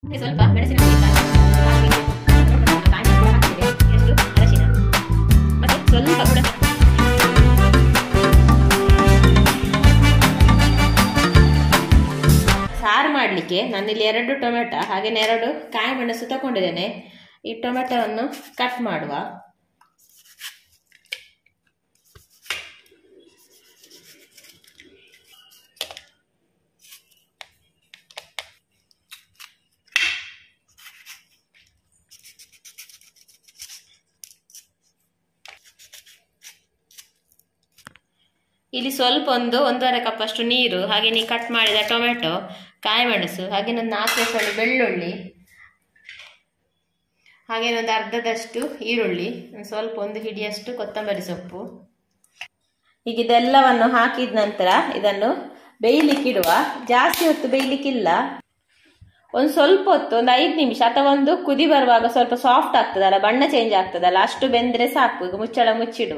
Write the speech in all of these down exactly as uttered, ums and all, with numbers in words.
ಸ್ವಲ್ಪ ಮೆಣಸಿನ ಪುಡಿ ಎಷ್ಟು ಅರಶಿನ ಮತ್ತೆ ಸ್ವಲ್ಪ ಕೂಡ ಸಾರು ಮಾಡಲಿಕ್ಕೆ ನಾನಿಲ್ಲಿ ಎರಡು ಟೊಮೆಟೊ ಹಾಗೆಯೇ ಎರಡು ಕಾಯಿ ಮೆಣಸು ತಗೊಂಡಿದ್ದೇನೆ. ಈ ಟೊಮೆಟೊವನ್ನು ಕಟ್ ಮಾಡುವ. ಇಲ್ಲಿ ಸ್ವಲ್ಪ ಒಂದು ಒಂದೂವರೆ ಕಪ್ ಅಷ್ಟು ನೀರು, ಹಾಗೆ ನೀವು ಕಟ್ ಮಾಡಿದ ಟೊಮೆಟೊ, ಕಾಯಿ ಮೆಣಸು, ಹಾಗೆ ಒಂದು ನಾಲ್ಕು ಎಸಳು ಬೆಳ್ಳುಳ್ಳಿ, ಹಾಗೆ ಒಂದು ಅರ್ಧದಷ್ಟು ಈರುಳ್ಳಿ, ಸ್ವಲ್ಪ ಒಂದು ಹಿಡಿಯಷ್ಟು ಕೊತ್ತಂಬರಿ ಸೊಪ್ಪು. ಈಗ ಇದೆಲ್ಲವನ್ನು ಹಾಕಿದ ನಂತರ ಇದನ್ನು ಬೇಯಲಿಕ್ಕಿಡುವ. ಜಾಸ್ತಿ ಹೊತ್ತು ಬೇಯಲಿಕ್ಕಿಲ್ಲ, ಒಂದು ಸ್ವಲ್ಪ ಹೊತ್ತು, ಒಂದು ಐದು ನಿಮಿಷ ಅಥವಾ ಒಂದು ಕುದಿ ಬರುವಾಗ ಸ್ವಲ್ಪ ಸಾಫ್ಟ್ ಆಗ್ತದಲ್ಲ, ಬಣ್ಣ ಚೇಂಜ್ ಆಗ್ತದಲ್ಲ, ಅಷ್ಟು ಬೆಂದ್ರೆ ಸಾಕು. ಈಗ ಮುಚ್ಚಳ ಮುಚ್ಚಿಡುವ.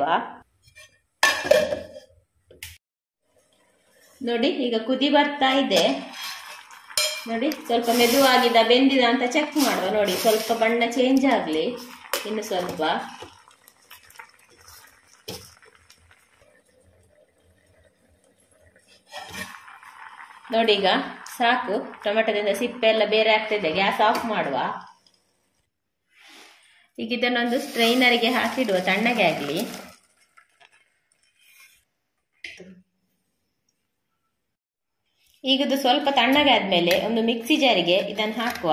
ನೋಡಿ ಈಗ ಕುದಿ ಬರ್ತಾ ಇದೆ. ನೋಡಿ ಸ್ವಲ್ಪ ಮೆದುವಾಗಿದ ಬೆಂದಿದ ಅಂತ ಚೆಕ್ ಮಾಡುವ. ನೋಡಿ ಸ್ವಲ್ಪ ಬಣ್ಣ ಚೇಂಜ್ ಆಗಲಿ ಇನ್ನು ಸ್ವಲ್ಪ. ನೋಡಿ ಈಗ ಸಾಕು, ಟೊಮೆಟೊದಿಂದ ಸಿಪ್ಪೆ ಎಲ್ಲ ಬೇರೆ ಆಗ್ತಿದೆ. ಗ್ಯಾಸ್ ಆಫ್ ಮಾಡುವ. ಈಗ ಇದನ್ನೊಂದು ಸ್ಟ್ರೈನರಿಗೆ ಹಾಕಿಡುವ, ತಣ್ಣಗೆ ಆಗಲಿ. ಈಗ ಇದು ಸ್ವಲ್ಪ ತಣ್ಣಗೆ ಆದ್ಮೇಲೆ ಒಂದು ಮಿಕ್ಸಿ ಜಾರಿಗೆ ಇದನ್ನು ಹಾಕುವ.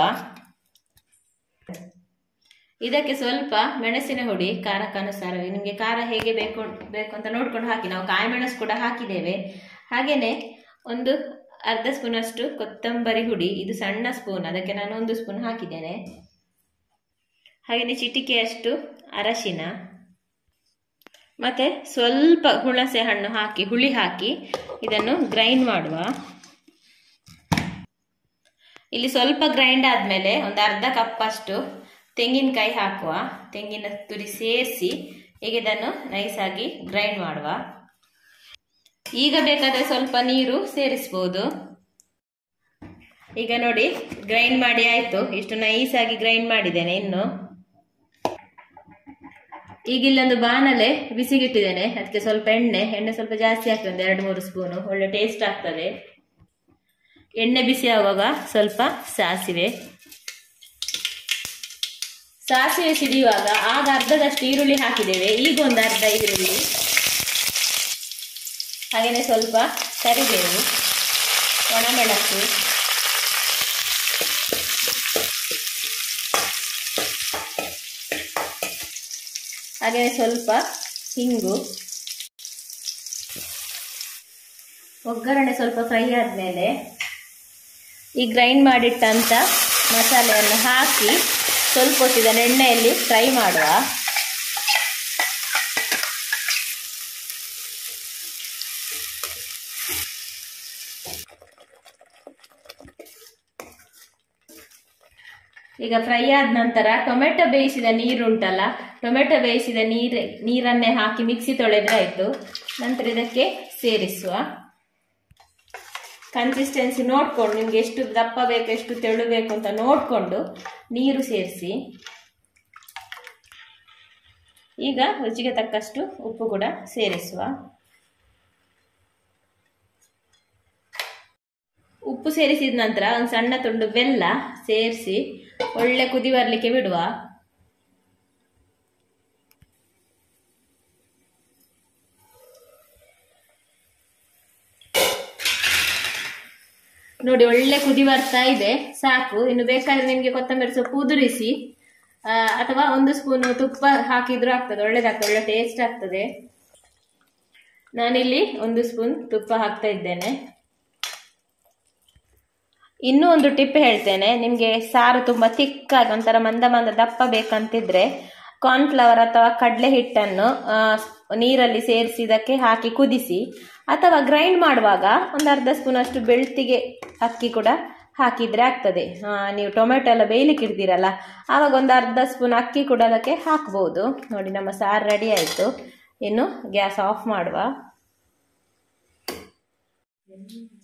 ಇದಕ್ಕೆ ಸ್ವಲ್ಪ ಮೆಣಸಿನ ಹುಡಿ, ಖಾರಕ್ಕನುಸಾರ ನಿಮಗೆ ಖಾರ ಹೇಗೆ ಬೇಕು ಬೇಕು ಅಂತ ನೋಡ್ಕೊಂಡು ಹಾಕಿ. ನಾವು ಕಾಯಿ ಮೆಣಸು ಕೂಡ ಹಾಕಿದ್ದೇವೆ. ಹಾಗೇನೆ ಒಂದು ಅರ್ಧ ಸ್ಪೂನ್ ಅಷ್ಟು ಕೊತ್ತಂಬರಿ ಹುಡಿ, ಇದು ಸಣ್ಣ ಸ್ಪೂನ್, ಅದಕ್ಕೆ ನಾನು ಒಂದು ಸ್ಪೂನ್ ಹಾಕಿದ್ದೇನೆ. ಹಾಗೆಯೇ ಚಿಟಿಕೆಯಷ್ಟು ಅರಶಿನ, ಮತ್ತೆ ಸ್ವಲ್ಪ ಹುಣಸೆ ಹಣ್ಣು ಹಾಕಿ ಹುಳಿ ಹಾಕಿ ಇದನ್ನು ಗ್ರೈಂಡ್ ಮಾಡುವ. ಇಲ್ಲಿ ಸ್ವಲ್ಪ ಗ್ರೈಂಡ್ ಆದ್ಮೇಲೆ ಒಂದು ಅರ್ಧ ಕಪ್ ಅಷ್ಟು ತೆಂಗಿನಕಾಯಿ ಹಾಕುವ. ತೆಂಗಿನ ತುರಿ ಸೇರಿಸಿ ಈಗ ಇದನ್ನು ನೈಸಾಗಿ ಗ್ರೈಂಡ್ ಮಾಡುವ. ಈಗ ಬೇಕಾದ್ರೆ ಸ್ವಲ್ಪ ನೀರು ಸೇರಿಸಬಹುದು. ಈಗ ನೋಡಿ ಗ್ರೈಂಡ್ ಮಾಡಿ ಆಯ್ತು. ಇಷ್ಟು ನೈಸಾಗಿ ಗ್ರೈಂಡ್ ಮಾಡಿದ್ದೇನೆ. ಇನ್ನು ಈಗ ಇಲ್ಲೊಂದು ಬಾಣಲೆ ಬಿಸಿಗಿಟ್ಟಿದ್ದೇನೆ, ಅದಕ್ಕೆ ಸ್ವಲ್ಪ ಎಣ್ಣೆ ಎಣ್ಣೆ ಸ್ವಲ್ಪ ಜಾಸ್ತಿ ಹಾಕಿ, ಒಂದು ಎರಡು ಮೂರು ಸ್ಪೂನು, ಒಳ್ಳೆ ಟೇಸ್ಟ್ ಆಗ್ತದೆ. ಎಣ್ಣೆ ಬಿಸಿ ಆಗುವಾಗ ಸ್ವಲ್ಪ ಸಾಸಿವೆ ಸಾಸಿವೆ ಸಿಡಿಯುವಾಗ ಆಗ ಅರ್ಧದಷ್ಟು ಈರುಳ್ಳಿ ಹಾಕಿದ್ದೇವೆ. ಈಗ ಒಂದು ಅರ್ಧ ಈರುಳ್ಳಿ, ಹಾಗೆಯೇ ಸ್ವಲ್ಪ ಕರಿಬೇವು, ಒಣಮೆಣಸು, ಹಾಗೆಯೇ ಸ್ವಲ್ಪ ಹಿಂಗು. ಒಗ್ಗರಣೆ ಸ್ವಲ್ಪ ಫ್ರೈ ಆದ್ಮೇಲೆ ಈ ಗ್ರೈಂಡ್ ಮಾಡಿಟ್ಟಂತ ಮಸಾಲೆಯನ್ನು ಹಾಕಿ ಸ್ವಲ್ಪ ಹೊತ್ತಿದ ಎಣ್ಣೆಯಲ್ಲಿ ಫ್ರೈ ಮಾಡುವ. ಈಗ ಫ್ರೈ ಆದ ನಂತರ ಟೊಮೆಟೊ ಬೇಯಿಸಿದ ನೀರುಂಟಲ್ಲ, ಟೊಮೆಟೊ ಬೇಯಿಸಿದ ನೀರು ನೀರನ್ನೇ ಹಾಕಿ ಮಿಕ್ಸಿ ತೊಳೆದ್ರೆ ಆಯ್ತು. ನಂತರ ಇದಕ್ಕೆ ಸೇರಿಸುವ. ಕನ್ಸಿಸ್ಟೆನ್ಸಿ ನೋಡ್ಕೊಂಡು, ನಿಮ್ಗೆ ಎಷ್ಟು ದಪ್ಪ ಬೇಕು ಎಷ್ಟು ತೆಳು ಬೇಕು ಅಂತ ನೋಡ್ಕೊಂಡು ನೀರು ಸೇರಿಸಿ. ಈಗ ರುಚಿಗೆ ತಕ್ಕಷ್ಟು ಉಪ್ಪು ಕೂಡ ಸೇರಿಸುವ. ಉಪ್ಪು ಸೇರಿಸಿದ ನಂತರ ಒಂದು ಸಣ್ಣ ತುಂಡು ಬೆಲ್ಲ ಸೇರಿಸಿ ಒಳ್ಳೆ ಕುದಿ ಬರಲಿಕ್ಕೆ ಬಿಡುವ. ನೋಡಿ ಒಳ್ಳೆ ಕುದಿ ಬರ್ತಾ ಇದೆ, ಸಾಕು. ಇನ್ನು ಬೇಕಾದ್ರೆ ನಿಮ್ಗೆ ಕೊತ್ತಂಬರಿ ಸೊಪ್ಪು ಉದುರಿಸಿ ಅಥವಾ ಒಂದು ಸ್ಪೂನ್ ತುಪ್ಪ ಹಾಕಿದ್ರು ಆಗ್ತದೆ, ಒಳ್ಳೇದಾಗ್ತದೆ, ಒಳ್ಳೆ ಟೇಸ್ಟ್ ಆಗ್ತದೆ. ನಾನಿಲ್ಲಿ ಒಂದು ಸ್ಪೂನ್ ತುಪ್ಪ ಹಾಕ್ತಾ ಇದ್ದೇನೆ. ಇನ್ನೂ ಒಂದು ಟಿಪ್ ಹೇಳ್ತೇನೆ, ನಿಮ್ಗೆ ಸಾರು ತುಂಬಾ ತಿಕ್ಕಾಗಿ ಒಂಥರ ಮಂದ ಮಂದ ದಪ್ಪ ಬೇಕಂತಿದ್ರೆ ಕಾರ್ನ್ಫ್ಲವರ್ ಅಥವಾ ಕಡಲೆ ಹಿಟ್ಟನ್ನು ನೀರಲ್ಲಿ ಸೇರಿಸಿದಕ್ಕೆ ಹಾಕಿ ಕುದಿಸಿ, ಅಥವಾ ಗ್ರೈಂಡ್ ಮಾಡುವಾಗ ಒಂದು ಅರ್ಧ ಸ್ಪೂನ್ ಅಷ್ಟು ಬೆಳ್ತಿಗೆ ಅಕ್ಕಿ ಕೂಡ ಹಾಕಿದ್ರೆ ಆಗ್ತದೆ. ನೀವು ಟೊಮೆಟೊ ಎಲ್ಲ ಬೇಯಲಿಕ್ಕೆ ಇಡ್ತೀರಲ್ಲ, ಆವಾಗ ಒಂದು ಅರ್ಧ ಸ್ಪೂನ್ ಅಕ್ಕಿ ಕೂಡ ಅದಕ್ಕೆ ಹಾಕ್ಬಹುದು. ನೋಡಿ ನಮ್ಮ ಸಾರು ರೆಡಿ ಆಯಿತು. ಇನ್ನು ಗ್ಯಾಸ್ ಆಫ್ ಮಾಡುವ.